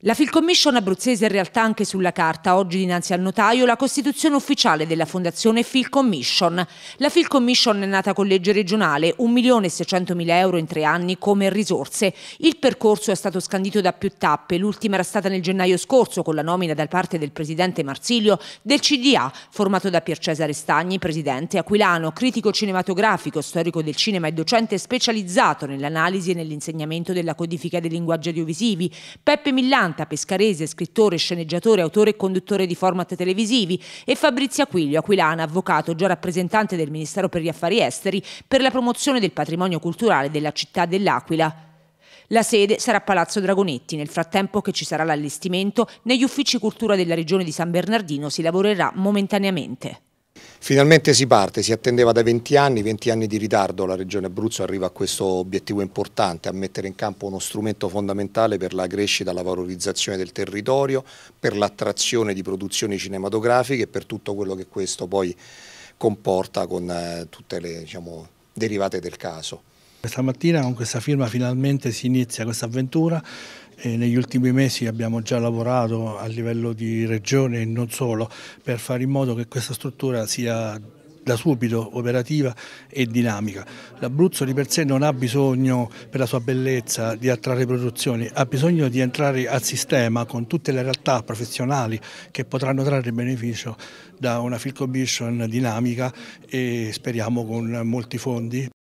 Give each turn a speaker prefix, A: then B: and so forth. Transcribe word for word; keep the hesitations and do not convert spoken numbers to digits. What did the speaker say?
A: La Film Commission abruzzese è in realtà anche sulla carta. Oggi dinanzi al notaio la costituzione ufficiale della Fondazione Film Commission. La Film Commission è nata con legge regionale, un milione e seicentomila euro in tre anni come risorse. Il percorso è stato scandito da più tappe. L'ultima era stata nel gennaio scorso con la nomina da parte del presidente Marsilio del C D A, formato da Pier Cesare Stagni, presidente, aquilano, critico cinematografico, storico del cinema e docente specializzato nell'analisi e nell'insegnamento della codifica dei linguaggi audiovisivi, Peppe Millan, pescarese, scrittore, sceneggiatore, autore e conduttore di format televisivi, e Fabrizio Aquilio, aquilana, avvocato, già rappresentante del Ministero per gli Affari Esteri per la promozione del patrimonio culturale della città dell'Aquila. La sede sarà Palazzo Dragonetti. Nel frattempo che ci sarà l'allestimento, negli uffici cultura della regione di San Bernardino si lavorerà momentaneamente.
B: Finalmente si parte, si attendeva da venti anni, venti anni di ritardo, la Regione Abruzzo arriva a questo obiettivo importante, a mettere in campo uno strumento fondamentale per la crescita e la valorizzazione del territorio, per l'attrazione di produzioni cinematografiche e per tutto quello che questo poi comporta con eh, tutte le diciamo, derivate del caso.
C: Questa mattina con questa firma finalmente si inizia questa avventura. E negli ultimi mesi abbiamo già lavorato a livello di regione e non solo per fare in modo che questa struttura sia da subito operativa e dinamica. L'Abruzzo di per sé non ha bisogno, per la sua bellezza, di attrarre produzioni, ha bisogno di entrare al sistema con tutte le realtà professionali che potranno trarre beneficio da una Film Commission dinamica e speriamo con molti fondi.